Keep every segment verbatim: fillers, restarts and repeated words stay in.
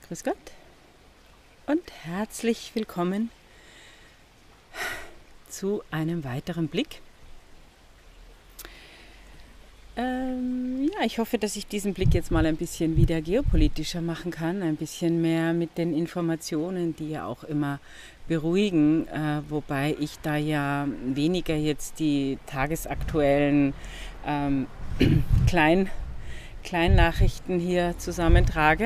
Grüß Gott und herzlich willkommen zu einem weiteren Blick. Ähm, ja, ich hoffe, dass ich diesen Blick jetzt mal ein bisschen wieder geopolitischer machen kann, ein bisschen mehr mit den Informationen, die ja auch immer beruhigen, äh, wobei ich da ja weniger jetzt die tagesaktuellen ähm, Klein, Kleinnachrichten hier zusammentrage,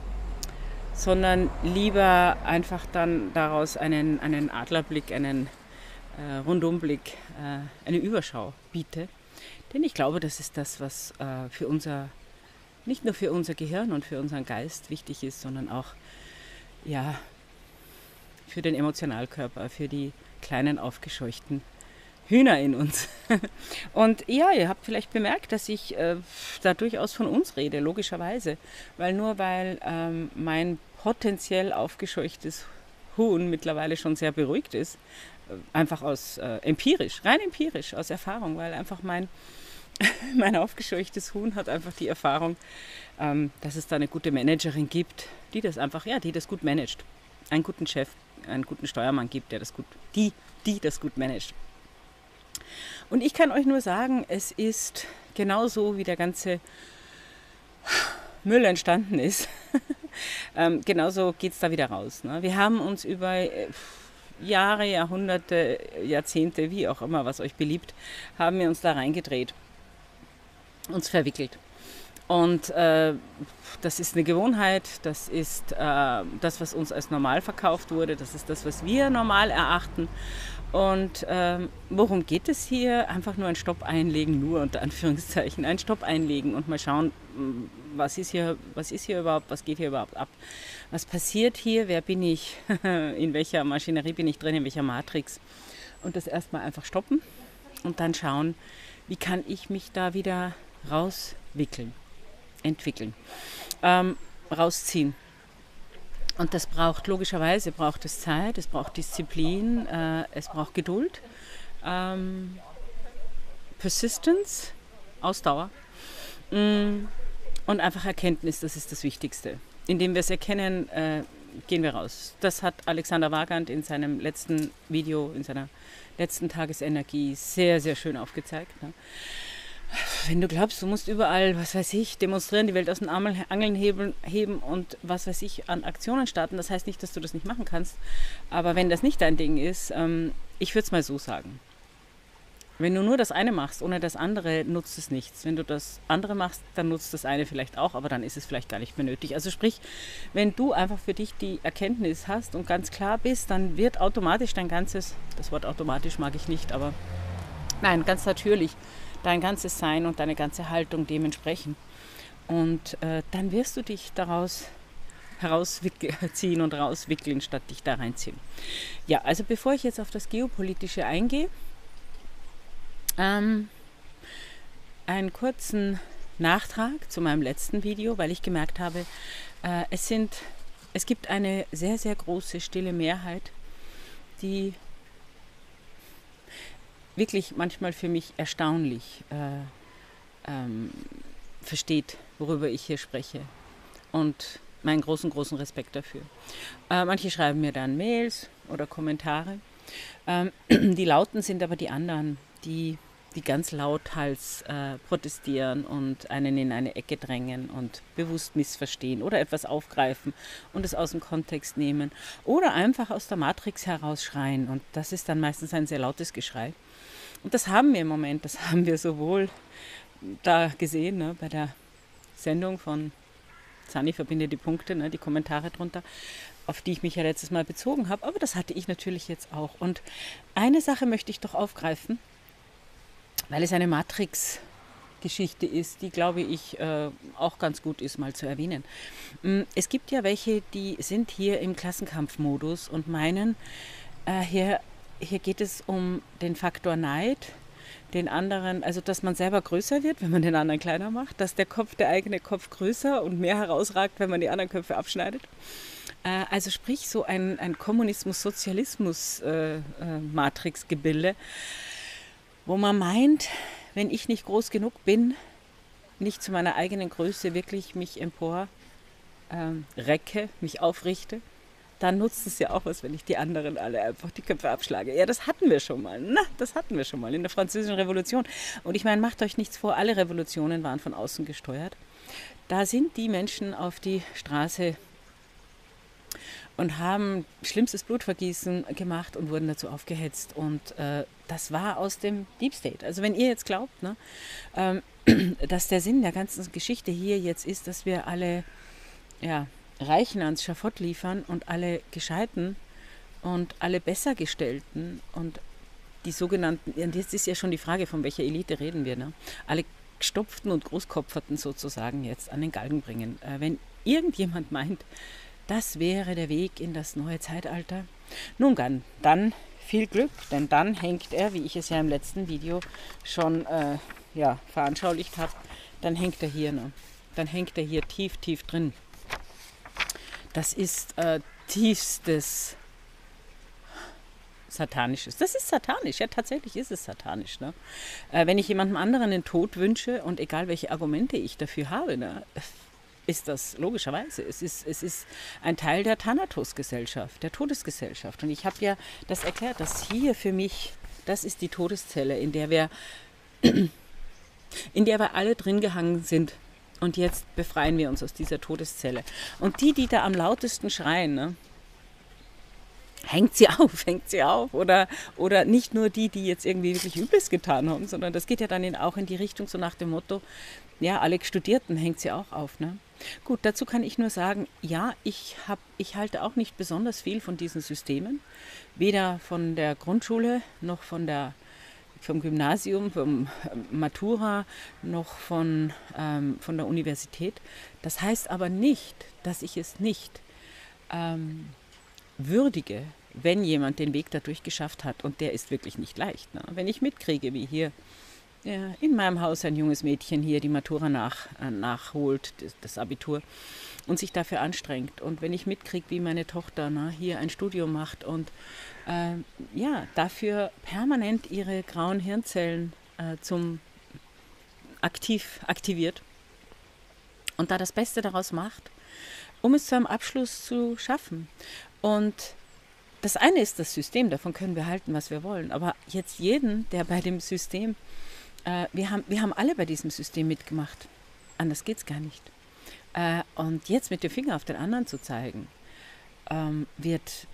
sondern lieber einfach dann daraus einen, einen Adlerblick, einen äh, Rundumblick, äh, eine Überschau biete. Denn ich glaube, das ist das, was äh, für unser, nicht nur für unser Gehirn und für unseren Geist wichtig ist, sondern auch ja, für den Emotionalkörper, für die kleinen aufgescheuchten Hühner in uns. Und ja, ihr habt vielleicht bemerkt, dass ich äh, da durchaus von uns rede, logischerweise. Weil nur weil ähm, mein potenziell aufgescheuchtes Huhn mittlerweile schon sehr beruhigt ist, äh, einfach aus äh, empirisch, rein empirisch, aus Erfahrung, weil einfach mein, mein aufgescheuchtes Huhn hat einfach die Erfahrung, ähm, dass es da eine gute Managerin gibt, die das einfach, ja, die das gut managt. Einen guten Chef, einen guten Steuermann gibt, der das gut, die, die das gut managt. Und ich kann euch nur sagen, es ist genauso, wie der ganze Müll entstanden ist. ähm, genauso geht es da wieder raus. Ne? Wir haben uns über äh, Jahre, Jahrhunderte, Jahrzehnte, wie auch immer, was euch beliebt, haben wir uns da reingedreht, uns verwickelt. Und äh, das ist eine Gewohnheit, das ist äh, das, was uns als normal verkauft wurde, das ist das, was wir normal erachten. Und ähm, worum geht es hier? Einfach nur einen Stopp einlegen, nur unter Anführungszeichen, einen Stopp einlegen und mal schauen, was ist hier, was ist hier überhaupt, was geht hier überhaupt ab? Was passiert hier? Wer bin ich? In welcher Maschinerie bin ich drin? In welcher Matrix? Und das erstmal einfach stoppen und dann schauen, wie kann ich mich da wieder rauswickeln, entwickeln, ähm, rausziehen. Und das braucht, logischerweise braucht es Zeit, es braucht Disziplin, äh, es braucht Geduld, ähm, Persistence, Ausdauer mm, und einfach Erkenntnis, das ist das Wichtigste. Indem wir es erkennen, äh, gehen wir raus. Das hat Alexander Wagand in seinem letzten Video, in seiner letzten Tagesenergie sehr, sehr schön aufgezeigt. Ne? Wenn du glaubst, du musst überall, was weiß ich, demonstrieren, die Welt aus den Angeln heben und was weiß ich, an Aktionen starten, das heißt nicht, dass du das nicht machen kannst. Aber wenn das nicht dein Ding ist, ähm, ich würde es mal so sagen. Wenn du nur das eine machst, ohne das andere, nutzt es nichts. Wenn du das andere machst, dann nutzt das eine vielleicht auch, aber dann ist es vielleicht gar nicht mehr nötig. Also sprich, wenn du einfach für dich die Erkenntnis hast und ganz klar bist, dann wird automatisch dein ganzes, das Wort automatisch mag ich nicht, aber nein, ganz natürlich, dein ganzes Sein und deine ganze Haltung dementsprechend. Und äh, dann wirst du dich daraus herausziehen und rauswickeln, statt dich da reinziehen. Ja, also bevor ich jetzt auf das Geopolitische eingehe, ähm, einen kurzen Nachtrag zu meinem letzten Video, weil ich gemerkt habe, äh, es sind, es gibt eine sehr, sehr große stille Mehrheit, die wirklich manchmal für mich erstaunlich äh, ähm, versteht, worüber ich hier spreche. Und meinen großen, großen Respekt dafür. Äh, manche schreiben mir dann Mails oder Kommentare. Ähm, die Lauten sind aber die anderen, die, die ganz lauthals äh, protestieren und einen in eine Ecke drängen und bewusst missverstehen oder etwas aufgreifen und es aus dem Kontext nehmen oder einfach aus der Matrix herausschreien. Und das ist dann meistens ein sehr lautes Geschrei. Und das haben wir im Moment, das haben wir sowohl da gesehen, ne, bei der Sendung von Sani verbindet die Punkte, ne, die Kommentare drunter, auf die ich mich ja letztes Mal bezogen habe, aber das hatte ich natürlich jetzt auch. Und eine Sache möchte ich doch aufgreifen, weil es eine Matrix-Geschichte ist, die, glaube ich, äh, auch ganz gut ist, mal zu erwähnen. Es gibt ja welche, die sind hier im Klassenkampfmodus und meinen, äh, hier Hier geht es um den Faktor Neid, den anderen, also dass man selber größer wird, wenn man den anderen kleiner macht, dass der Kopf, der eigene Kopf größer und mehr herausragt, wenn man die anderen Köpfe abschneidet. Äh, also sprich so ein, ein Kommunismus-Sozialismus-Matrix-Gebilde, äh, äh, wo man meint, wenn ich nicht groß genug bin, nicht zu meiner eigenen Größe wirklich mich empor ähm, recke, mich aufrichte, dann nutzt es ja auch was, wenn ich die anderen alle einfach die Köpfe abschlage. Ja, das hatten wir schon mal. Na, das hatten wir schon mal in der Französischen Revolution. Und ich meine, macht euch nichts vor, alle Revolutionen waren von außen gesteuert. Da sind die Menschen auf die Straße und haben schlimmstes Blutvergießen gemacht und wurden dazu aufgehetzt. Und äh, das war aus dem Deep State. Also wenn ihr jetzt glaubt, ne, ähm, dass der Sinn der ganzen Geschichte hier jetzt ist, dass wir alle ja, Reichen ans Schafott liefern und alle Gescheiten und alle Bessergestellten und die sogenannten, und jetzt ist ja schon die Frage, von welcher Elite reden wir, ne? Alle Gestopften und Großkopferten sozusagen jetzt an den Galgen bringen. Äh, wenn irgendjemand meint, das wäre der Weg in das neue Zeitalter, nun dann, dann viel Glück, denn dann hängt er, wie ich es ja im letzten Video schon äh, ja, veranschaulicht habe, dann hängt er hier, ne? Dann hängt er hier tief, tief drin. Das ist äh, tiefstes Satanisches. Das ist satanisch, ja, tatsächlich ist es satanisch. Ne? Äh, wenn ich jemandem anderen den Tod wünsche und egal welche Argumente ich dafür habe, ne, ist das logischerweise. Es ist, es ist ein Teil der Thanatos-Gesellschaft, der Todesgesellschaft. Und ich habe ja das erklärt, dass hier für mich, das ist die Todeszelle, in der wir, in der wir alle drin gehangen sind. Und jetzt befreien wir uns aus dieser Todeszelle. Und die, die da am lautesten schreien, ne, hängt sie auf, hängt sie auf. Oder, oder nicht nur die, die jetzt irgendwie wirklich Übles getan haben, sondern das geht ja dann in, auch in die Richtung so nach dem Motto, ja, alle Studierten hängt sie auch auf. Ne? Gut, dazu kann ich nur sagen, ja, ich, hab, ich halte auch nicht besonders viel von diesen Systemen. Weder von der Grundschule noch von der vom Gymnasium, vom Matura, noch von, ähm, von der Universität. Das heißt aber nicht, dass ich es nicht ähm, würdige, wenn jemand den Weg dadurch geschafft hat. Und der ist wirklich nicht leicht. Ne? Wenn ich mitkriege, wie hier ja, in meinem Haus ein junges Mädchen hier die Matura nach, äh, nachholt, das, das Abitur, und sich dafür anstrengt. Und wenn ich mitkriege, wie meine Tochter na, hier ein Studium macht und äh, ja, dafür permanent ihre grauen Hirnzellen äh, zum aktiv aktiviert und da das Beste daraus macht, um es zu einem Abschluss zu schaffen. Und das eine ist das System, davon können wir halten, was wir wollen. Aber jetzt jeden, der bei dem System, äh, wir haben, wir haben alle bei diesem System mitgemacht. Anders geht es gar nicht. Äh, und jetzt mit dem Finger auf den anderen zu zeigen, ähm, wird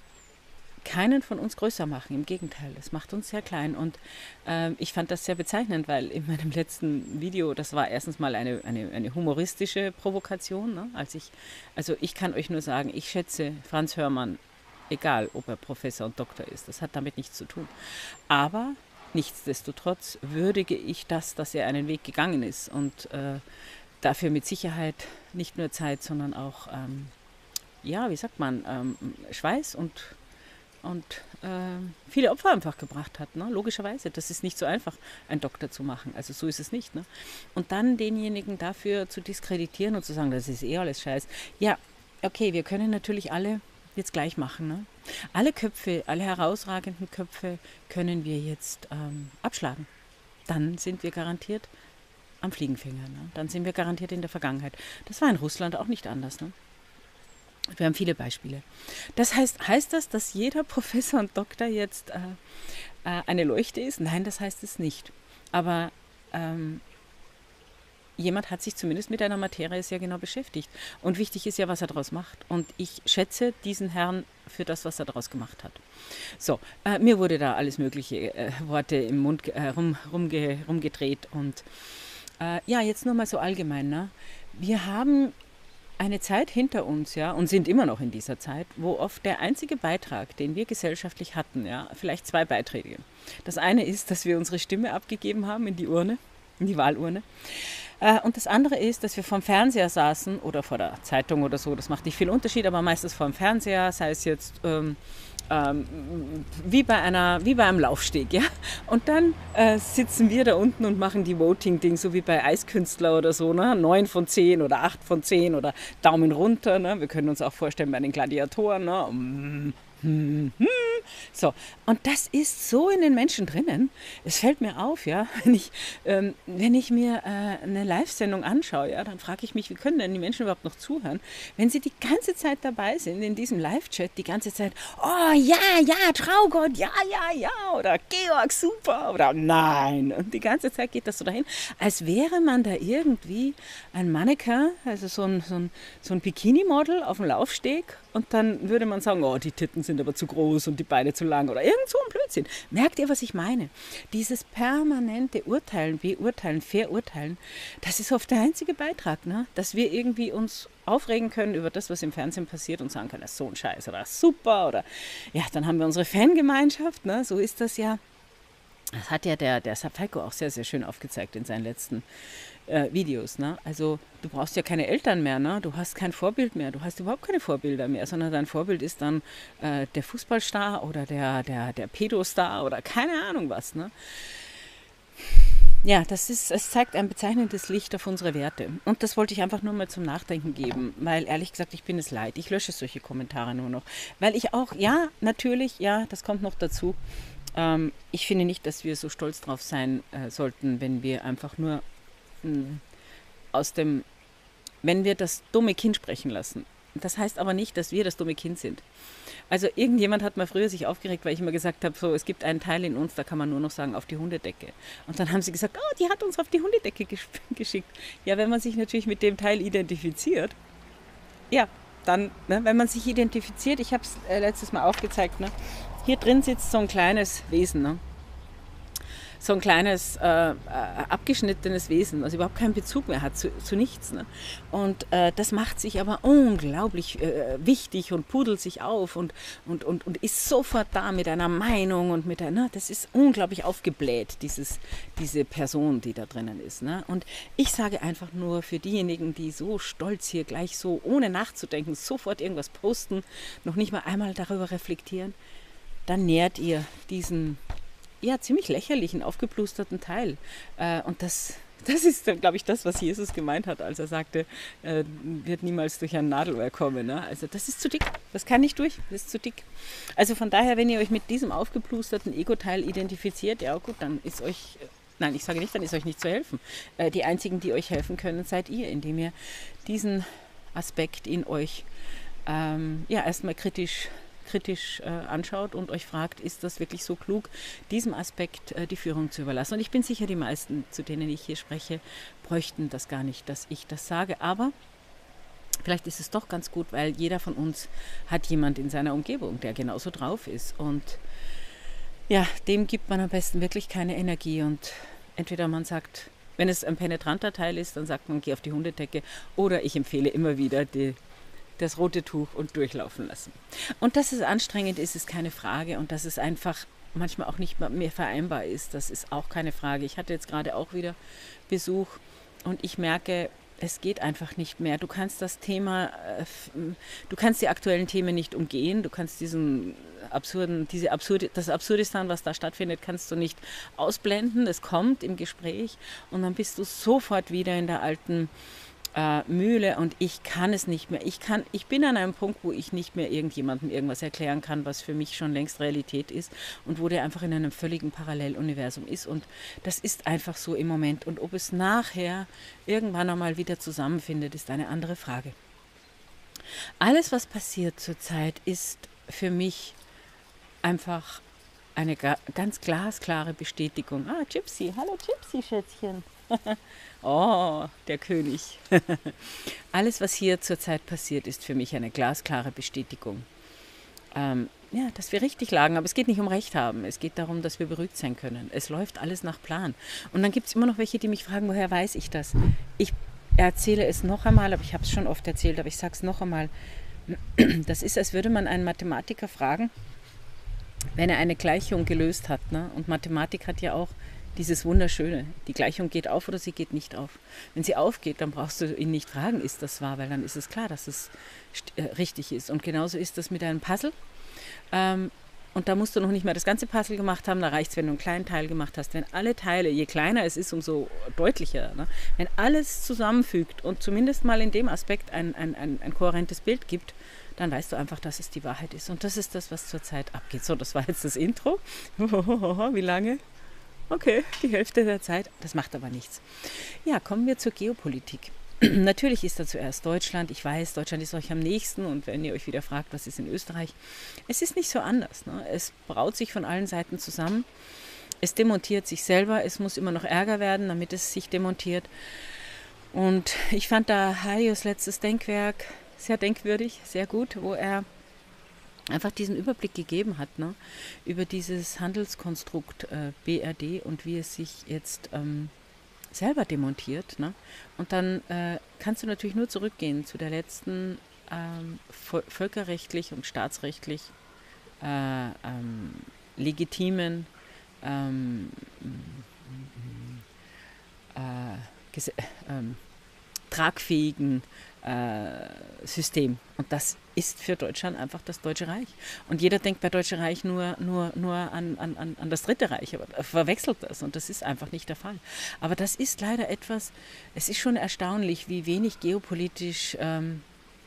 keinen von uns größer machen. Im Gegenteil, es macht uns sehr klein. Und äh, ich fand das sehr bezeichnend, weil in meinem letzten Video, das war erstens mal eine, eine, eine humoristische Provokation. Ne? Als ich, also ich kann euch nur sagen, ich schätze Franz Hörmann, egal ob er Professor und Doktor ist, das hat damit nichts zu tun. Aber nichtsdestotrotz würdige ich das, dass er einen Weg gegangen ist und äh, dafür mit Sicherheit nicht nur Zeit, sondern auch, ähm, ja, wie sagt man, ähm, Schweiß und und äh, viele Opfer einfach gebracht hat, ne? Logischerweise. Das ist nicht so einfach, einen Doktor zu machen. Also so ist es nicht. Ne? Und dann denjenigen dafür zu diskreditieren und zu sagen, das ist eh alles Scheiß. Ja, okay, wir können natürlich alle jetzt gleich machen. Ne? Alle Köpfe, alle herausragenden Köpfe können wir jetzt ähm, abschlagen. Dann sind wir garantiert am Fliegenfänger. Ne? Dann sind wir garantiert in der Vergangenheit. Das war in Russland auch nicht anders. Ne? Wir haben viele Beispiele. Das heißt, heißt das, dass jeder Professor und Doktor jetzt äh, äh, eine Leuchte ist? Nein, das heißt es nicht. Aber ähm, jemand hat sich zumindest mit einer Materie sehr genau beschäftigt. Und wichtig ist ja, was er daraus macht. Und ich schätze diesen Herrn für das, was er daraus gemacht hat. So, äh, mir wurde da alles mögliche äh, Worte im Mund äh, rum, rumge, rumgedreht. Und äh, ja, jetzt nur mal so allgemein. Ne? Wir haben eine Zeit hinter uns, ja, und sind immer noch in dieser Zeit, wo oft der einzige Beitrag, den wir gesellschaftlich hatten, ja, vielleicht zwei Beiträge. Das eine ist, dass wir unsere Stimme abgegeben haben in die Urne, in die Wahlurne. Äh, und das andere ist, dass wir vorm Fernseher saßen oder vor der Zeitung oder so, das macht nicht viel Unterschied, aber meistens vorm Fernseher, sei es jetzt ähm, ähm, wie bei einer, wie bei einem Laufsteg, ja. Und dann äh, sitzen wir da unten und machen die Voting-Ding, so wie bei Eiskünstler oder so, ne? neun von zehn oder acht von zehn oder Daumen runter, ne? Wir können uns auch vorstellen bei den Gladiatoren, ne? Hm, hm. So, und das ist so in den Menschen drinnen. Es fällt mir auf, ja, wenn ich, ähm, wenn ich mir äh, eine Live-Sendung anschaue, ja, dann frage ich mich, wie können denn die Menschen überhaupt noch zuhören, wenn sie die ganze Zeit dabei sind, in diesem Live-Chat, die ganze Zeit, oh ja, ja, Traugott, ja, ja, ja, oder Georg, super, oder nein. Und die ganze Zeit geht das so dahin, als wäre man da irgendwie ein Mannequin, also so ein, so ein, so ein Bikini-Model auf dem Laufsteg, und dann würde man sagen, oh, die Titten sind aber zu groß und die Beine zu lang oder irgend so ein Blödsinn. Merkt ihr, was ich meine? Dieses permanente Urteilen, Beurteilen, Verurteilen, das ist oft der einzige Beitrag, ne? Dass wir irgendwie uns aufregen können über das, was im Fernsehen passiert und sagen können, das ist so ein Scheiß oder super oder ja, dann haben wir unsere Fangemeinschaft, ne? So ist das ja. Das hat ja der, der Saptaiko auch sehr, sehr schön aufgezeigt in seinen letzten äh, Videos. Ne? Also du brauchst ja keine Eltern mehr, ne? Du hast kein Vorbild mehr, du hast überhaupt keine Vorbilder mehr, sondern dein Vorbild ist dann äh, der Fußballstar oder der, der, der Pedostar oder keine Ahnung was. Ne? Ja, das ist, es zeigt ein bezeichnendes Licht auf unsere Werte. Und das wollte ich einfach nur mal zum Nachdenken geben, weil ehrlich gesagt, ich bin es leid. Ich lösche solche Kommentare nur noch. Weil ich auch, ja, natürlich, ja, das kommt noch dazu. Ähm, ich finde nicht, dass wir so stolz drauf sein äh, sollten, wenn wir einfach nur mh, aus dem, wenn wir das dumme Kind sprechen lassen. Das heißt aber nicht, dass wir das dumme Kind sind. Also irgendjemand hat mal früher sich aufgeregt, weil ich immer gesagt habe, so, es gibt einen Teil in uns, da kann man nur noch sagen, auf die Hundedecke. Und dann haben sie gesagt, oh, die hat uns auf die Hundedecke gesch- geschickt. Ja, wenn man sich natürlich mit dem Teil identifiziert, ja, dann, ne, wenn man sich identifiziert, ich habe es äh, letztes Mal aufgezeigt, ne, hier drin sitzt so ein kleines Wesen, ne? So ein kleines, äh, äh, abgeschnittenes Wesen, was überhaupt keinen Bezug mehr hat zu, zu nichts. Ne? Und äh, das macht sich aber unglaublich äh, wichtig und pudelt sich auf und, und, und, und ist sofort da mit einer Meinung und mit einer, das ist unglaublich aufgebläht, dieses, diese Person, die da drinnen ist. Ne? Und ich sage einfach nur für diejenigen, die so stolz hier gleich so, ohne nachzudenken, sofort irgendwas posten, noch nicht mal einmal darüber reflektieren, dann nährt ihr diesen ja, ziemlich lächerlichen, aufgeplusterten Teil. Äh, und das, das ist, glaube ich, das, was Jesus gemeint hat, als er sagte, äh, wird niemals durch ein Nadelöhr kommen. Ne? Also das ist zu dick, das kann nicht durch, das ist zu dick. Also von daher, wenn ihr euch mit diesem aufgeplusterten Ego-Teil identifiziert, ja gut, dann ist euch, nein, ich sage nicht, dann ist euch nicht zu helfen. Äh, die einzigen, die euch helfen können, seid ihr, indem ihr diesen Aspekt in euch ähm, ja, erstmal kritisch kritisch äh, anschaut und euch fragt, ist das wirklich so klug, diesem Aspekt äh, die Führung zu überlassen. Und ich bin sicher, die meisten, zu denen ich hier spreche, bräuchten das gar nicht, dass ich das sage. Aber vielleicht ist es doch ganz gut, weil jeder von uns hat jemand in seiner Umgebung, der genauso drauf ist. Und ja, dem gibt man am besten wirklich keine Energie. Und entweder man sagt, wenn es ein penetranter Teil ist, dann sagt man, geh auf die Hundedecke. Oder ich empfehle immer wieder die das rote Tuch und durchlaufen lassen. Und dass es anstrengend ist, ist keine Frage. Und dass es einfach manchmal auch nicht mehr vereinbar ist, das ist auch keine Frage. Ich hatte jetzt gerade auch wieder Besuch und ich merke, es geht einfach nicht mehr. Du kannst das Thema, du kannst die aktuellen Themen nicht umgehen. Du kannst diesen absurden, diese absurde, das Absurdistan, was da stattfindet, kannst du nicht ausblenden. Es kommt im Gespräch und dann bist du sofort wieder in der alten Mühle und ich kann es nicht mehr. Ich, kann, ich bin an einem Punkt, wo ich nicht mehr irgendjemandem irgendwas erklären kann, was für mich schon längst Realität ist und wo der einfach in einem völligen Paralleluniversum ist. Und das ist einfach so im Moment. Und ob es nachher irgendwann einmal wieder zusammenfindet, ist eine andere Frage. Alles, was passiert zurzeit, ist für mich einfach eine ga- ganz glasklare Bestätigung. Ah, Gypsy. Hallo Gypsy, Schätzchen. Oh, der König. Alles, was hier zurzeit passiert, ist für mich eine glasklare Bestätigung. Ähm, ja, dass wir richtig lagen, aber es geht nicht um Recht haben. Es geht darum, dass wir beruhigt sein können. Es läuft alles nach Plan. Und dann gibt es immer noch welche, die mich fragen, woher weiß ich das? Ich erzähle es noch einmal, aber ich habe es schon oft erzählt, aber ich sage es noch einmal. Das ist, als würde man einen Mathematiker fragen, wenn er eine Gleichung gelöst hat. Ne? Und Mathematik hat ja auch dieses Wunderschöne. Die Gleichung geht auf oder sie geht nicht auf. Wenn sie aufgeht, dann brauchst du ihn nicht fragen, ist das wahr, weil dann ist es klar, dass es äh, richtig ist. Und genauso ist das mit einem Puzzle. Ähm, und da musst du noch nicht mal das ganze Puzzle gemacht haben, da reicht es, wenn du einen kleinen Teil gemacht hast. Wenn alle Teile, je kleiner es ist, umso deutlicher, ne? Wenn alles zusammenfügt und zumindest mal in dem Aspekt ein, ein, ein, ein kohärentes Bild gibt, dann weißt du einfach, dass es die Wahrheit ist. Und das ist das, was zurzeit abgeht. So, das war jetzt das Intro. Wie lange? Okay, die Hälfte der Zeit. Das macht aber nichts. Ja, kommen wir zur Geopolitik. Natürlich ist da zuerst Deutschland. Ich weiß, Deutschland ist euch am nächsten. Und wenn ihr euch wieder fragt, was ist in Österreich, es ist nicht so anders, ne? Es braut sich von allen Seiten zusammen. Es demontiert sich selber. Es muss immer noch ärger werden, damit es sich demontiert. Und ich fand da Hayos letztes Denkwerk sehr denkwürdig, sehr gut, wo er einfach diesen Überblick gegeben hat, ne, über dieses Handelskonstrukt äh, B R D und wie es sich jetzt ähm, selber demontiert. Ne? Und dann äh, kannst du natürlich nur zurückgehen zu der letzten ähm, völkerrechtlich und staatsrechtlich äh, ähm, legitimen ähm, äh, ähm, tragfähigen äh, System. Und das ist für Deutschland einfach das Deutsche Reich. Und jeder denkt bei Deutsche Reich nur, nur, nur an, an, an das Dritte Reich, aber verwechselt das. Und das ist einfach nicht der Fall. Aber das ist leider etwas, es ist schon erstaunlich, wie wenig geopolitisch ähm,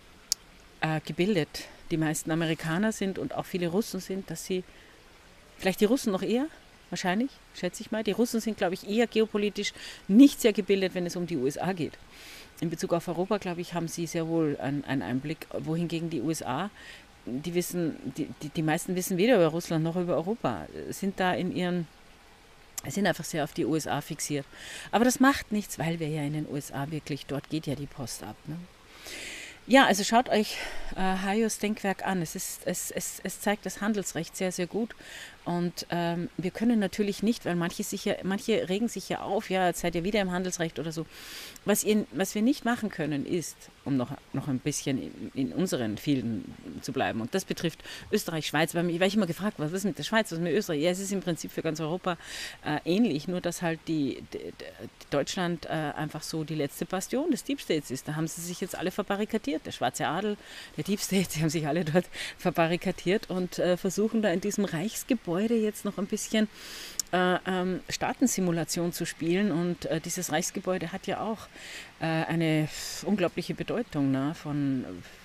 äh, gebildet die meisten Amerikaner sind und auch viele Russen sind, dass sie, vielleicht die Russen noch eher, wahrscheinlich, schätze ich mal, die Russen sind, glaube ich, eher geopolitisch nicht sehr gebildet, wenn es um die U S A geht. In Bezug auf Europa, glaube ich, haben sie sehr wohl einen, einen Einblick, wohingegen die U S A, die wissen, die, die, die meisten wissen weder über Russland noch über Europa, sind da in ihren, sind einfach sehr auf die U S A fixiert. Aber das macht nichts, weil wir ja in den U S A wirklich, dort geht ja die Post ab. Ne? Ja, also schaut euch äh, Hayos Denkwerk an. Es, ist, es, es, es zeigt das Handelsrecht sehr, sehr gut. Und ähm, wir können natürlich nicht, weil manche, sich ja, manche regen sich ja auf, ja, jetzt seid ihr wieder im Handelsrecht oder so. Was, ihr, was wir nicht machen können, ist, um noch, noch ein bisschen in, in unseren Fielden zu bleiben, und das betrifft Österreich, Schweiz, weil ich, weil ich immer gefragt, was ist mit der Schweiz, was ist mit Österreich? Ja, es ist im Prinzip für ganz Europa äh, ähnlich, nur dass halt die, die, die Deutschland äh, einfach so die letzte Bastion des Deep States ist. Da haben sie sich jetzt alle verbarrikadiert, der schwarze Adel, der Deep State, die haben sich alle dort verbarrikadiert und äh, versuchen da in diesem Reichsgebäude jetzt noch ein bisschen äh, ähm, Staatensimulation zu spielen. Und äh, dieses Reichsgebäude hat ja auch äh, eine unglaubliche Bedeutung, ne? von,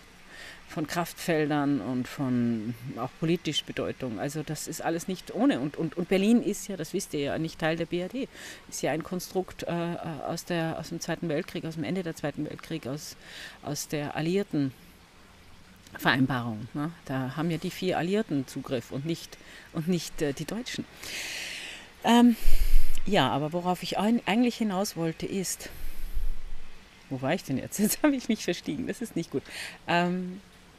von Kraftfeldern und von auch politisch Bedeutung. Also das ist alles nicht ohne. Und, und, und Berlin ist ja, das wisst ihr ja, nicht Teil der B R D. Ist ja ein Konstrukt äh, aus, der, aus dem Zweiten Weltkrieg, aus dem Ende der Zweiten Weltkrieg, aus, aus der Alliierten Vereinbarung. Ne? Da haben ja die vier Alliierten Zugriff und nicht, und nicht äh, die Deutschen. Ähm, ja, aber worauf ich ein, eigentlich hinaus wollte ist, wo war ich denn jetzt? Jetzt habe ich mich verstiegen, das ist nicht gut. Ähm,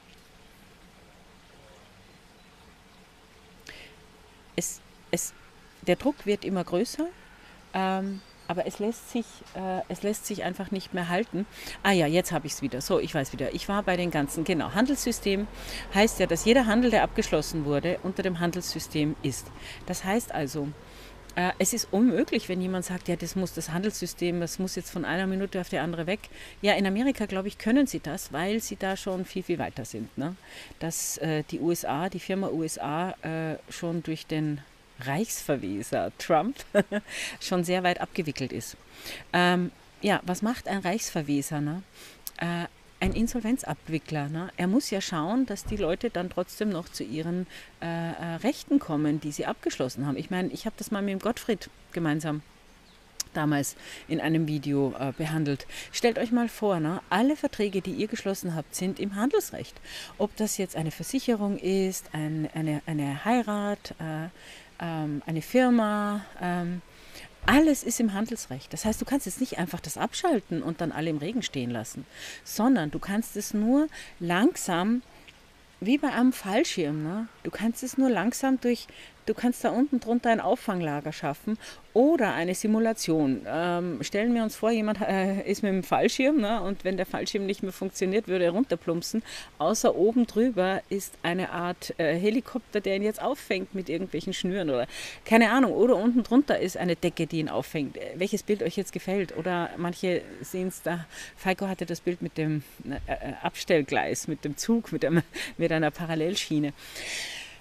es, es, der Druck wird immer größer. Ähm, Aber es lässt, sich, äh, es lässt sich einfach nicht mehr halten. Ah ja, jetzt habe ich es wieder. So, ich weiß wieder. Ich war bei den ganzen, genau. Handelssystem heißt ja, dass jeder Handel, der abgeschlossen wurde, unter dem Handelssystem ist. Das heißt also, äh, es ist unmöglich, wenn jemand sagt, ja, das muss das Handelssystem, das muss jetzt von einer Minute auf die andere weg. Ja, in Amerika, glaube ich, können sie das, weil sie da schon viel, viel weiter sind. Ne? Dass äh, die U S A, die Firma U S A äh, schon durch den Reichsverweser Trump schon sehr weit abgewickelt ist. Ähm, ja, was macht ein Reichsverweser? Ne? Äh, ein Insolvenzabwickler. Ne? Er muss ja schauen, dass die Leute dann trotzdem noch zu ihren äh, äh, Rechten kommen, die sie abgeschlossen haben. Ich meine, ich habe das mal mit dem Gottfried gemeinsam damals in einem Video äh, behandelt. Stellt euch mal vor, ne? Alle Verträge, die ihr geschlossen habt, sind im Handelsrecht. Ob das jetzt eine Versicherung ist, ein, eine, eine Heirat, äh, ähm, eine Firma, ähm, alles ist im Handelsrecht. Das heißt, du kannst jetzt nicht einfach das abschalten und dann alle im Regen stehen lassen, sondern du kannst es nur langsam, wie bei einem Fallschirm, ne? Du kannst es nur langsam durch, du kannst da unten drunter ein Auffanglager schaffen oder eine Simulation. Ähm, stellen wir uns vor, jemand äh, ist mit dem Fallschirm, ne? Und wenn der Fallschirm nicht mehr funktioniert, würde er runterplumpsen. Außer oben drüber ist eine Art äh, Helikopter, der ihn jetzt auffängt mit irgendwelchen Schnüren oder keine Ahnung. Oder unten drunter ist eine Decke, die ihn auffängt. Welches Bild euch jetzt gefällt? Oder manche sehen es da. Falco hatte das Bild mit dem äh, Abstellgleis, mit dem Zug, mit, dem, mit einer Parallelschiene.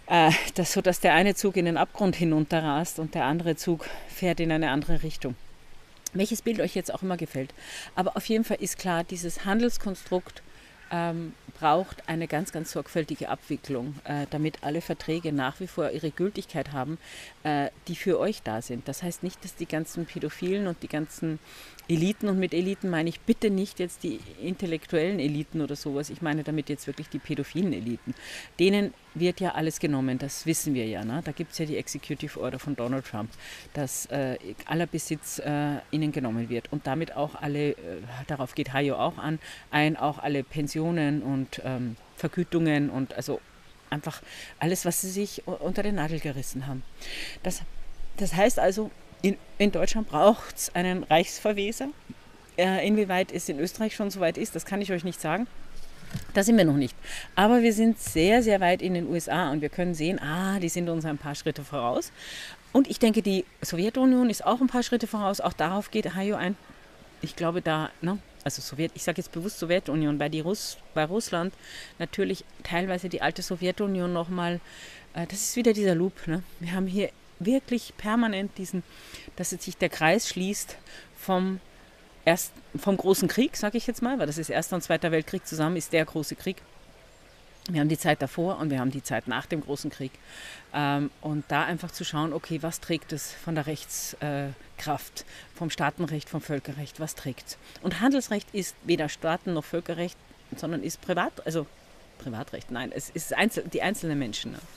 äh, das, so dass der eine Zug in den Abgrund hinunterrast und der andere Zug fährt in eine andere Richtung. Welches Bild euch jetzt auch immer gefällt. Aber auf jeden Fall ist klar, dieses Handelskonstrukt ähm, braucht eine ganz, ganz sorgfältige Abwicklung, äh, damit alle Verträge nach wie vor ihre Gültigkeit haben, äh, die für euch da sind. Das heißt nicht, dass die ganzen Pädophilen und die ganzen Eliten, und mit Eliten meine ich bitte nicht jetzt die intellektuellen Eliten oder sowas, ich meine damit jetzt wirklich die pädophilen Eliten. Denen wird ja alles genommen, das wissen wir ja. Ne? Da gibt es ja die Executive Order von Donald Trump, dass äh, aller Besitz äh, ihnen genommen wird und damit auch alle, äh, darauf geht Hayo auch an, ein, auch alle Pensionen und ähm, Vergütungen und also einfach alles, was sie sich unter den Nagel gerissen haben. Das, das heißt also, in, in Deutschland braucht es einen Reichsverweser. Äh, inwieweit es in Österreich schon so weit ist, das kann ich euch nicht sagen. Da sind wir noch nicht. Aber wir sind sehr, sehr weit in den U S A und wir können sehen, ah, die sind uns ein paar Schritte voraus. Und ich denke, die Sowjetunion ist auch ein paar Schritte voraus. Auch darauf geht Hayo ein. Ich glaube, da, ne, also Sowjet, ich sage jetzt bewusst Sowjetunion, bei, die Russ, bei Russland natürlich teilweise die alte Sowjetunion nochmal, äh, das ist wieder dieser Loop. Ne? Wir haben hier wirklich permanent diesen, dass sich der Kreis schließt vom, erst, vom großen Krieg, sage ich jetzt mal, weil das ist Erster und Zweiter Weltkrieg zusammen, ist der große Krieg. Wir haben die Zeit davor und wir haben die Zeit nach dem großen Krieg. Ähm, und da einfach zu schauen, okay, was trägt es von der Rechtskraft, äh, vom Staatenrecht, vom Völkerrecht, was trägt es? Und Handelsrecht ist weder Staaten noch Völkerrecht, sondern ist Privat, also Privatrecht, nein, es ist einzel, die einzelnen Menschen. Ne?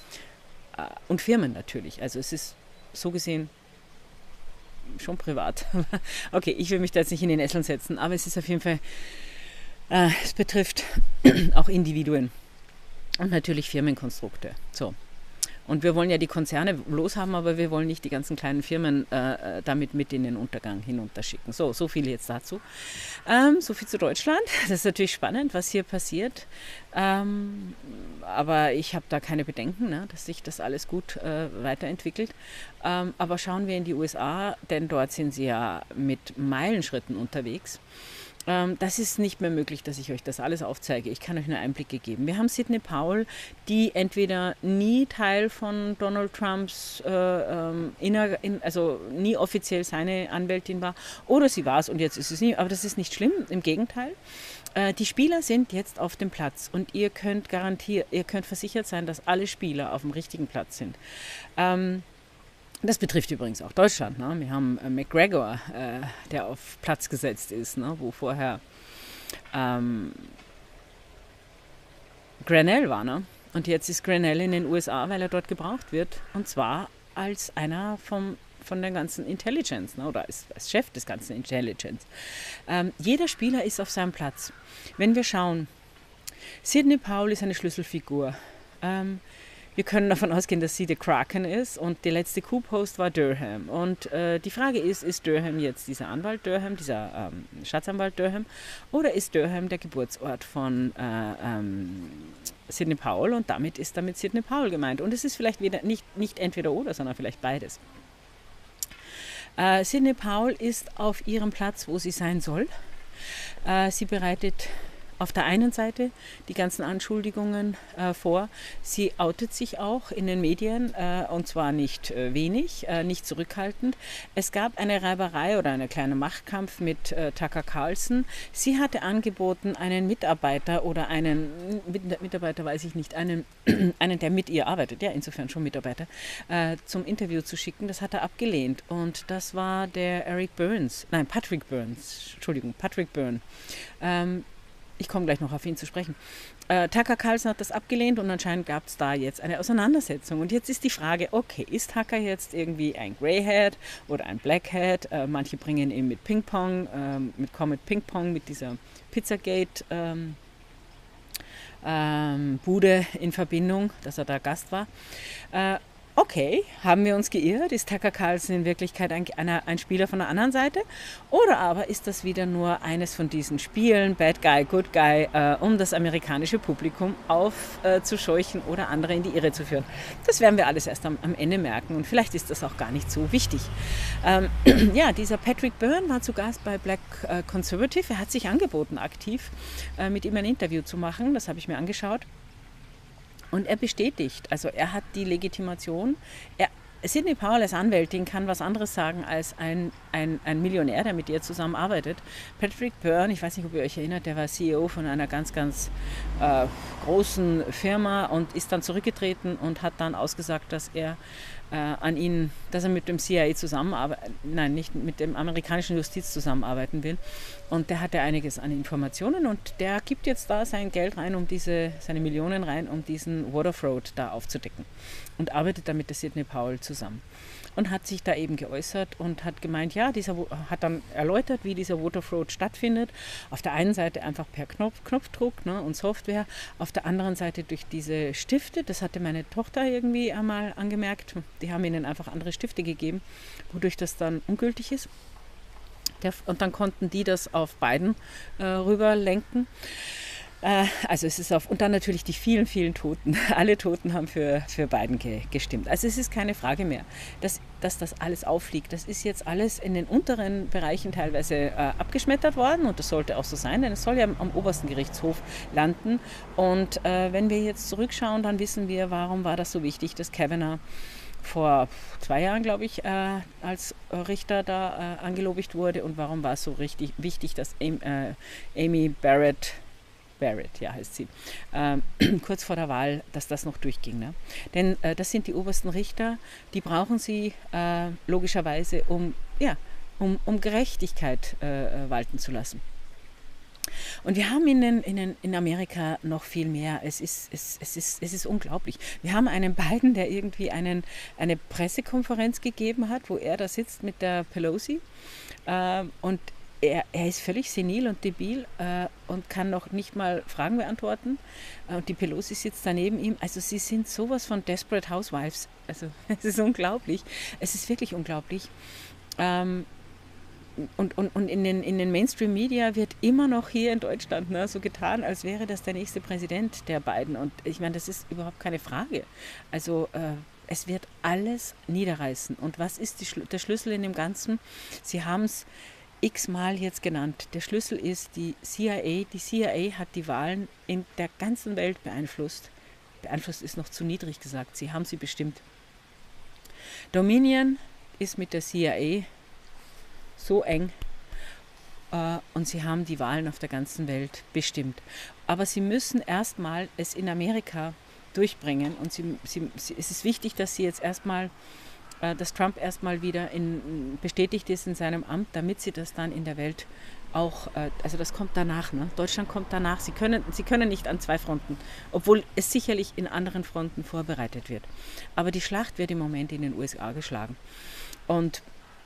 Und Firmen natürlich. Also es ist so gesehen schon privat. Okay, ich will mich da jetzt nicht in den Nesseln setzen, aber es ist auf jeden Fall, äh, es betrifft auch Individuen und natürlich Firmenkonstrukte. So. Und wir wollen ja die Konzerne loshaben, aber wir wollen nicht die ganzen kleinen Firmen äh, damit mit in den Untergang hinunterschicken. So, so viel jetzt dazu. Ähm, so viel zu Deutschland. Das ist natürlich spannend, was hier passiert. Ähm, aber ich habe da keine Bedenken, ne, dass sich das alles gut äh, weiterentwickelt. Ähm, aber schauen wir in die U S A, denn dort sind sie ja mit Meilenschritten unterwegs. Das ist nicht mehr möglich, dass ich euch das alles aufzeige. Ich kann euch nur Einblicke geben. Wir haben Sidney Powell, die entweder nie Teil von Donald Trumps, äh, ähm, inner, in, also nie offiziell seine Anwältin war, oder sie war es und jetzt ist es nie. Aber das ist nicht schlimm, im Gegenteil. Äh, die Spieler sind jetzt auf dem Platz und ihr könnt garantiert, ihr könnt versichert sein, dass alle Spieler auf dem richtigen Platz sind. Ähm, Das betrifft übrigens auch Deutschland. Ne? Wir haben äh, McGregor, äh, der auf Platz gesetzt ist, ne? Wo vorher ähm, Grenell war. Ne? Und jetzt ist Grenell in den U S A, weil er dort gebraucht wird. Und zwar als einer vom, von der ganzen Intelligence, ne? Oder als, als Chef des ganzen Intelligence. Ähm, jeder Spieler ist auf seinem Platz. Wenn wir schauen, Sidney Powell ist eine Schlüsselfigur. Ähm, Wir können davon ausgehen, dass sie der Kraken ist und der letzte Coup-Post war Durham. Und äh, die Frage ist, ist Durham jetzt dieser Anwalt Durham, dieser ähm, Staatsanwalt Durham, oder ist Durham der Geburtsort von äh, ähm, Sidney Powell und damit ist damit Sidney Powell gemeint. Und es ist vielleicht weder, nicht, nicht entweder oder, sondern vielleicht beides. Äh, Sidney Powell ist auf ihrem Platz, wo sie sein soll. Äh, sie bereitet auf der einen Seite die ganzen Anschuldigungen äh, vor. Sie outet sich auch in den Medien äh, und zwar nicht äh, wenig, äh, nicht zurückhaltend. Es gab eine Reiberei oder einen kleinen Machtkampf mit äh, Tucker Carlson. Sie hatte angeboten, einen Mitarbeiter oder einen mit, Mitarbeiter, weiß ich nicht, einen, einen, der mit ihr arbeitet, ja insofern schon Mitarbeiter, äh, zum Interview zu schicken. Das hat er abgelehnt und das war der Eric Burns, nein Patrick Burns, Entschuldigung, Patrick Byrne. Ähm, Ich komme gleich noch auf ihn zu sprechen. Äh, Tucker Carlson hat das abgelehnt und anscheinend gab es da jetzt eine Auseinandersetzung. Und jetzt ist die Frage, okay, ist Tucker jetzt irgendwie ein Greyhead oder ein Blackhead? Äh, manche bringen ihn mit Ping-Pong, ähm, mit Comet Ping-Pong, mit dieser Pizzagate ähm, ähm, Bude in Verbindung, dass er da Gast war. Äh, Okay, haben wir uns geirrt? Ist Tucker Carlson in Wirklichkeit ein, ein, ein Spieler von der anderen Seite? Oder aber ist das wieder nur eines von diesen Spielen, Bad Guy, Good Guy, äh, um das amerikanische Publikum aufzuscheuchen äh, oder andere in die Irre zu führen? Das werden wir alles erst am, am Ende merken und vielleicht ist das auch gar nicht so wichtig. Ähm, ja, dieser Patrick Byrne war zu Gast bei Black äh, Conservative. Er hat sich angeboten, aktiv äh, mit ihm ein Interview zu machen. Das habe ich mir angeschaut. Und er bestätigt, also er hat die Legitimation. Er, Sidney Powell als Anwältin kann was anderes sagen als ein, ein, ein Millionär, der mit ihr zusammenarbeitet. Patrick Byrne, ich weiß nicht, ob ihr euch erinnert, der war C E O von einer ganz, ganz äh, großen Firma und ist dann zurückgetreten und hat dann ausgesagt, dass er äh, an ihn, dass er mit dem C I A zusammenarbeiten, nein, nicht mit dem amerikanischen Justiz zusammenarbeiten will. Und der hat ja einiges an Informationen und der gibt jetzt da sein Geld rein, um diese, seine Millionen rein, um diesen Water Fraud da aufzudecken. Und arbeitet da mit der Sidney Powell zusammen. Und hat sich da eben geäußert und hat gemeint, ja, dieser hat dann erläutert, wie dieser Water Fraud stattfindet. Auf der einen Seite einfach per Knopf, Knopfdruck, ne, und Software, auf der anderen Seite durch diese Stifte. Das hatte meine Tochter irgendwie einmal angemerkt. Die haben ihnen einfach andere Stifte gegeben, wodurch das dann ungültig ist. Der, und dann konnten die das auf Biden äh, rüber lenken. Äh, also es ist auf, und dann natürlich die vielen, vielen Toten. Alle Toten haben für, für Biden ge, gestimmt. Also es ist keine Frage mehr, dass, dass das alles auffliegt. Das ist jetzt alles in den unteren Bereichen teilweise äh, abgeschmettert worden und das sollte auch so sein, denn es soll ja am obersten Gerichtshof landen. Und äh, wenn wir jetzt zurückschauen, dann wissen wir, warum war das so wichtig, dass Kavanaugh vor zwei Jahren, glaube ich, äh, als Richter da äh, angelobigt wurde und warum war es so richtig wichtig, dass Amy, äh, Amy Barrett, Barrett, ja heißt sie, äh, kurz vor der Wahl, dass das noch durchging. Ne? Denn äh, das sind die obersten Richter, die brauchen sie äh, logischerweise, um, ja, um, um Gerechtigkeit äh, walten zu lassen. Und wir haben in, den, in, den, in Amerika noch viel mehr. Es ist, es, es, ist, es ist unglaublich. Wir haben einen Biden, der irgendwie einen, eine Pressekonferenz gegeben hat, wo er da sitzt mit der Pelosi. Äh, und er, er ist völlig senil und debil äh, und kann noch nicht mal Fragen beantworten. Äh, und die Pelosi sitzt daneben ihm. Also sie sind sowas von Desperate Housewives. Also es ist unglaublich. Es ist wirklich unglaublich. Ähm, Und, und, und in den, in den Mainstream-Media wird immer noch hier in Deutschland ne, so getan, als wäre das der nächste Präsident der beiden. Und ich meine, das ist überhaupt keine Frage. Also äh, es wird alles niederreißen. Und was ist die, der Schlüssel in dem Ganzen? Sie haben es x-mal jetzt genannt. Der Schlüssel ist die C I A. Die C I A hat die Wahlen in der ganzen Welt beeinflusst. Beeinflusst ist noch zu niedrig gesagt. Sie haben sie bestimmt. Dominion ist mit der C I A so eng äh, und sie haben die Wahlen auf der ganzen Welt bestimmt. Aber sie müssen erstmal es in Amerika durchbringen und sie, sie, sie, es ist wichtig, dass sie jetzt erstmal, äh, dass Trump erstmal wieder in, bestätigt ist in seinem Amt, damit sie das dann in der Welt auch, äh, also das kommt danach, ne? Deutschland kommt danach. Sie können, sie können nicht an zwei Fronten, obwohl es sicherlich in anderen Fronten vorbereitet wird. Aber die Schlacht wird im Moment in den U S A geschlagen. Und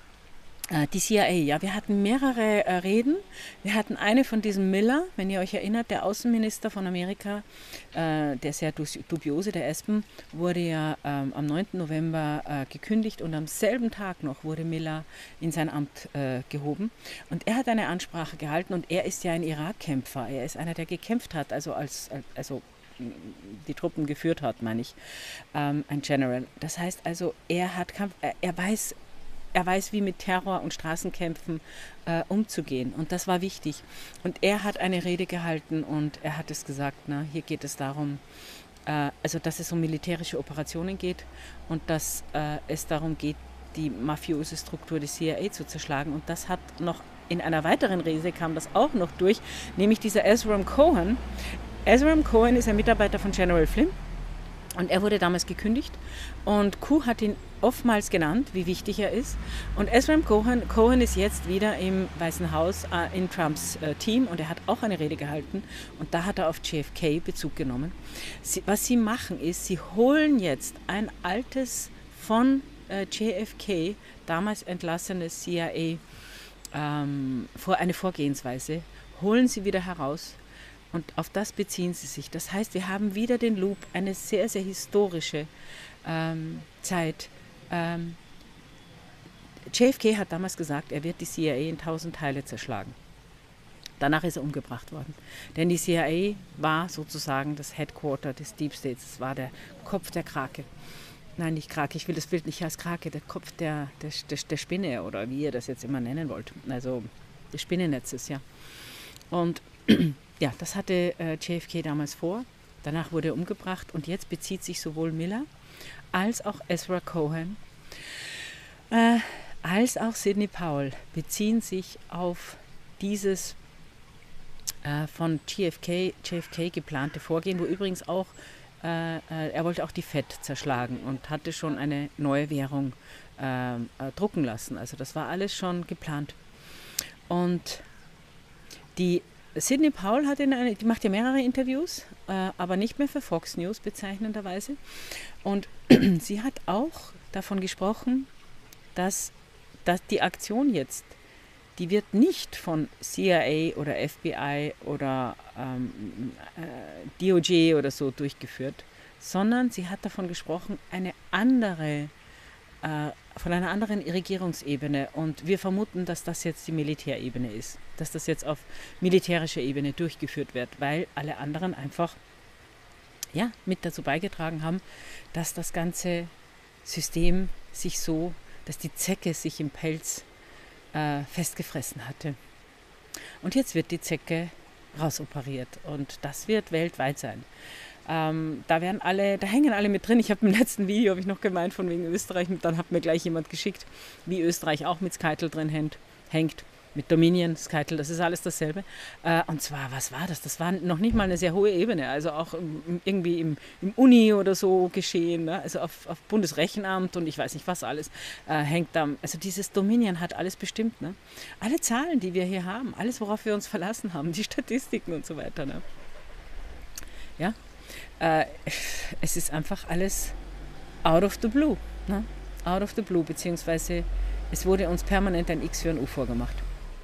die C I A, ja, wir hatten mehrere äh, Reden. Wir hatten eine von diesem Miller, wenn ihr euch erinnert, der Außenminister von Amerika, äh, der sehr dubiose, der Espen, wurde ja ähm, am neunten November äh, gekündigt und am selben Tag noch wurde Miller in sein Amt äh, gehoben. Und er hat eine Ansprache gehalten und er ist ja ein Irakkämpfer. Er ist einer, der gekämpft hat, also als, also die Truppen geführt hat, meine ich, ähm, ein General. Das heißt also, er hat Kampf, er, er weiß, Er weiß, wie mit Terror und Straßenkämpfen äh, umzugehen. Und das war wichtig. Und er hat eine Rede gehalten und er hat es gesagt, na, hier geht es darum, äh, also dass es um militärische Operationen geht und dass äh, es darum geht, die mafiose Struktur des C I A zu zerschlagen. Und das hat noch in einer weiteren Rede kam das auch noch durch, nämlich dieser Ezra Cohen. Ezra Cohen ist ein Mitarbeiter von General Flynn. Und er wurde damals gekündigt und Q hat ihn oftmals genannt, wie wichtig er ist. Und Ezra Cohen, Cohen ist jetzt wieder im Weißen Haus äh, in Trumps äh, Team und er hat auch eine Rede gehalten und da hat er auf J F K Bezug genommen. Sie, was sie machen ist, sie holen jetzt ein altes von äh, J F K, damals entlassenes C I A, ähm, vor, eine Vorgehensweise, holen sie wieder heraus. Und auf das beziehen sie sich. Das heißt, wir haben wieder den Loop, eine sehr, sehr historische ähm, Zeit. Ähm, J F K hat damals gesagt, er wird die C I A in tausend Teile zerschlagen. Danach ist er umgebracht worden. Denn die C I A war sozusagen das Headquarter des Deep States. Es war der Kopf der Krake. Nein, nicht Krake, ich will das Bild nicht als Krake, der Kopf der, der, der, der Spinne oder wie ihr das jetzt immer nennen wollt. Also des Spinnennetzes, ja. Und ja, das hatte äh, J F K damals vor. Danach wurde er umgebracht und jetzt bezieht sich sowohl Miller als auch Ezra Cohen, äh, als auch Sidney Powell beziehen sich auf dieses äh, von J F K, J F K geplante Vorgehen, wo übrigens auch, äh, äh, er wollte auch die Fed zerschlagen und hatte schon eine neue Währung äh, äh, drucken lassen. Also das war alles schon geplant. Und die Sidney Powell hat in eine, die macht ja mehrere Interviews, äh, aber nicht mehr für Fox News bezeichnenderweise. Und sie hat auch davon gesprochen, dass, dass die Aktion jetzt, die wird nicht von C I A oder F B I oder ähm, äh, D O J oder so durchgeführt, sondern sie hat davon gesprochen, eine andere äh, von einer anderen Regierungsebene, und wir vermuten, dass das jetzt die Militärebene ist, dass das jetzt auf militärischer Ebene durchgeführt wird, weil alle anderen einfach ja, mit dazu beigetragen haben, dass das ganze System sich so, dass die Zecke sich im Pelz äh, festgefressen hatte. Und jetzt wird die Zecke rausoperiert und das wird weltweit sein. Ähm, da werden alle, da hängen alle mit drin. Ich habe im letzten Video, habe ich noch gemeint, von wegen Österreich, und dann hat mir gleich jemand geschickt, wie Österreich auch mit Skytel drin hängt, hängt mit Dominion, Skytel, das ist alles dasselbe. Äh, und zwar, was war das? Das war noch nicht mal eine sehr hohe Ebene, also auch im, irgendwie im, im Uni oder so geschehen, ne? Also auf, auf Bundesrechenamt und ich weiß nicht was alles äh, hängt da. Also dieses Dominion hat alles bestimmt. Ne? Alle Zahlen, die wir hier haben, alles, worauf wir uns verlassen haben, die Statistiken und so weiter. Ne? Ja. Äh, es ist einfach alles out of the blue. Ne? Out of the blue, beziehungsweise es wurde uns permanent ein X für ein U vorgemacht.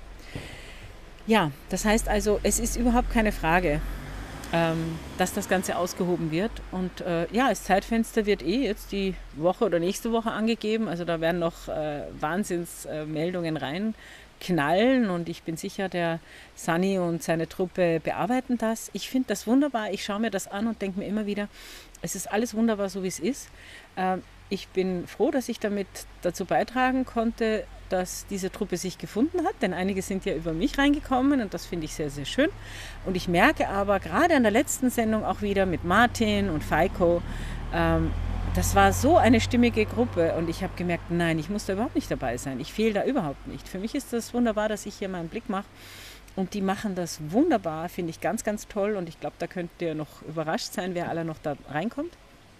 Ja, das heißt also, es ist überhaupt keine Frage, ähm, dass das Ganze ausgehoben wird. Und äh, ja, das Zeitfenster wird eh jetzt die Woche oder nächste Woche angegeben. Also da werden noch äh, Wahnsinnsmeldungen rein knallen und ich bin sicher, der Sunny und seine Truppe bearbeiten das. Ich finde das wunderbar, ich schaue mir das an und denke mir immer wieder, es ist alles wunderbar, so wie es ist. Äh, ich bin froh, dass ich damit dazu beitragen konnte, dass diese Truppe sich gefunden hat, denn einige sind ja über mich reingekommen und das finde ich sehr, sehr schön. Und ich merke aber gerade an der letzten Sendung auch wieder mit Martin und Feiko, ähm, das war so eine stimmige Gruppe und ich habe gemerkt, nein, ich muss da überhaupt nicht dabei sein. Ich fehle da überhaupt nicht. Für mich ist das wunderbar, dass ich hier meinen Blick mache und die machen das wunderbar, finde ich ganz, ganz toll und ich glaube, da könnt ihr noch überrascht sein, wer alle noch da reinkommt,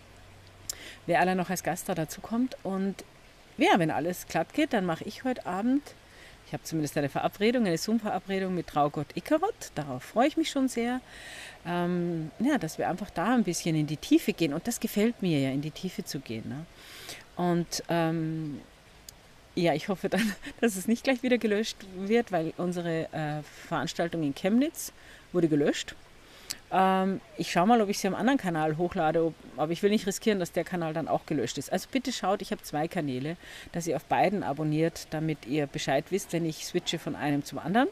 wer alle noch als Gast da dazukommt. Und ja, wenn alles glatt geht, dann mache ich heute Abend, ich habe zumindest eine Verabredung, eine Zoom-Verabredung mit Traugott Ikarot, darauf freue ich mich schon sehr. Ähm, ja, dass wir einfach da ein bisschen in die Tiefe gehen und das gefällt mir ja, in die Tiefe zu gehen. Ne? Und ähm, ja, ich hoffe dann, dass es nicht gleich wieder gelöscht wird, weil unsere äh, Veranstaltung in Chemnitz wurde gelöscht. Ähm, ich schaue mal, ob ich sie am anderen Kanal hochlade, ob, aber ich will nicht riskieren, dass der Kanal dann auch gelöscht ist. Also bitte schaut, ich habe zwei Kanäle, dass ihr auf beiden abonniert, damit ihr Bescheid wisst, wenn ich switche von einem zum anderen.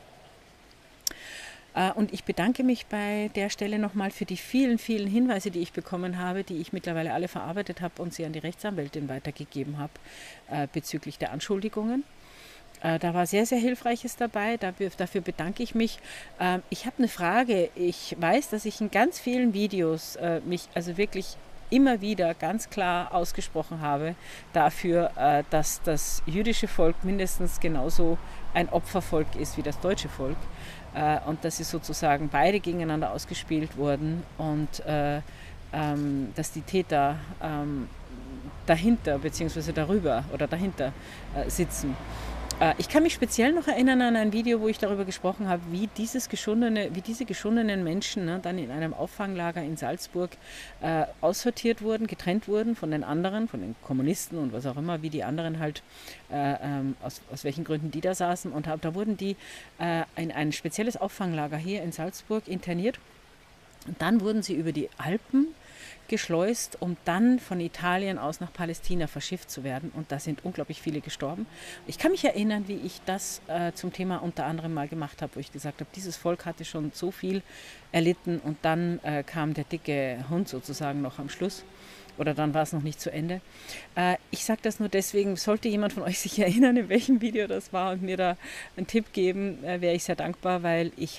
Und ich bedanke mich bei der Stelle nochmal für die vielen, vielen Hinweise, die ich bekommen habe, die ich mittlerweile alle verarbeitet habe und sie an die Rechtsanwältin weitergegeben habe äh, bezüglich der Anschuldigungen. Äh, da war sehr, sehr Hilfreiches dabei, dafür, dafür bedanke ich mich. Äh, ich habe eine Frage. Ich weiß, dass ich in ganz vielen Videos äh, mich also wirklich immer wieder ganz klar ausgesprochen habe dafür, äh, dass das jüdische Volk mindestens genauso ein Opfervolk ist wie das deutsche Volk. Und dass sie sozusagen beide gegeneinander ausgespielt wurden und äh, ähm, dass die Täter ähm, dahinter bzw. darüber oder dahinter äh, sitzen. Äh, ich kann mich speziell noch erinnern an ein Video, wo ich darüber gesprochen habe, wie, dieses geschundene, wie diese geschundenen Menschen ne, dann in einem Auffanglager in Salzburg äh, aussortiert wurden, getrennt wurden von den anderen, von den Kommunisten und was auch immer, wie die anderen halt, äh, ähm, aus, aus welchen Gründen die da saßen. Und da wurden die äh, in ein spezielles Auffanglager hier in Salzburg interniert. Und dann wurden sie über die Alpen geschleust, um dann von Italien aus nach Palästina verschifft zu werden. Und da sind unglaublich viele gestorben. Ich kann mich erinnern, wie ich das äh, zum Thema unter anderem mal gemacht habe, wo ich gesagt habe, dieses Volk hatte schon so viel erlitten und dann äh, kam der dicke Hund sozusagen noch am Schluss. Oder dann war es noch nicht zu Ende. Äh, ich sage das nur deswegen, sollte jemand von euch sich erinnern, in welchem Video das war und mir da einen Tipp geben, äh, wäre ich sehr dankbar, weil ich habe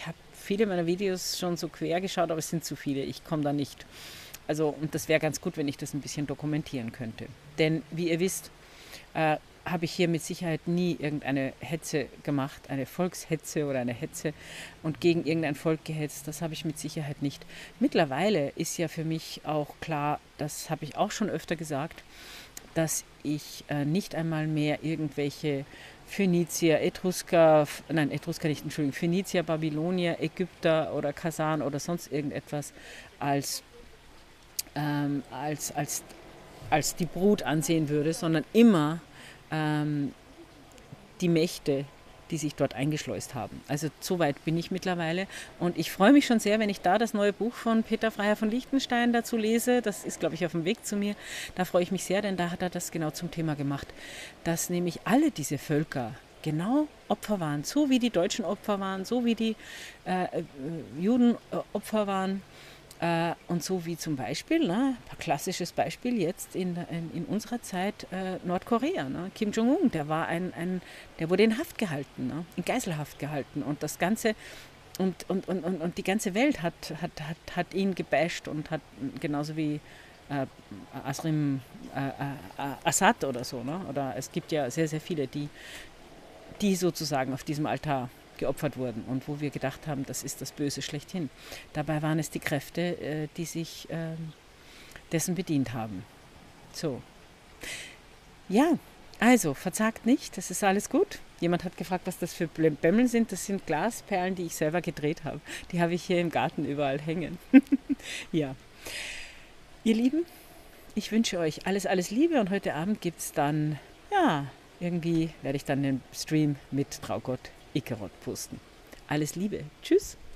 viele meiner Videos schon so quer geschaut, aber es sind zu viele. Ich komme da nicht. Also, und das wäre ganz gut, wenn ich das ein bisschen dokumentieren könnte. Denn, wie ihr wisst, äh, habe ich hier mit Sicherheit nie irgendeine Hetze gemacht, eine Volkshetze oder eine Hetze und gegen irgendein Volk gehetzt. Das habe ich mit Sicherheit nicht. Mittlerweile ist ja für mich auch klar, das habe ich auch schon öfter gesagt, dass ich äh, nicht einmal mehr irgendwelche Phönizier, Etrusker, nein, Etrusker nicht, Entschuldigung, Phönizier, Babylonier, Ägypter oder Kasan oder sonst irgendetwas als, ähm, als, als, als die Brut ansehen würde, sondern immer ähm, die Mächte, die sich dort eingeschleust haben. Also so weit bin ich mittlerweile und ich freue mich schon sehr, wenn ich da das neue Buch von Peter Freiherr von Liechtenstein dazu lese. Das ist, glaube ich, auf dem Weg zu mir. Da freue ich mich sehr, denn da hat er das genau zum Thema gemacht, dass nämlich alle diese Völker genau Opfer waren, so wie die Deutschen Opfer waren, so wie die äh, äh, Juden äh, Opfer waren. Äh, und so wie zum Beispiel, ne, ein klassisches Beispiel jetzt in, in, in unserer Zeit äh, Nordkorea. Ne? Kim Jong-un, der war ein, ein, der wurde in Haft gehalten, ne? In Geiselhaft gehalten. Und das Ganze und, und, und, und, und die ganze Welt hat, hat, hat, hat ihn gebasht und hat genauso wie äh, Asrim äh, äh, Assad oder so. Ne? Oder es gibt ja sehr, sehr viele, die, die sozusagen auf diesem Altar geopfert wurden und wo wir gedacht haben, das ist das Böse schlechthin. Dabei waren es die Kräfte, die sich dessen bedient haben. So. Ja, also verzagt nicht, das ist alles gut. Jemand hat gefragt, was das für Bämmeln sind. Das sind Glasperlen, die ich selber gedreht habe. Die habe ich hier im Garten überall hängen. Ja. Ihr Lieben, ich wünsche euch alles, alles Liebe und heute Abend gibt es dann, ja, irgendwie werde ich dann den Stream mit Traugott Ikerot posten. Alles Liebe. Tschüss.